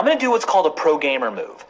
going to do what's called a pro gamer move.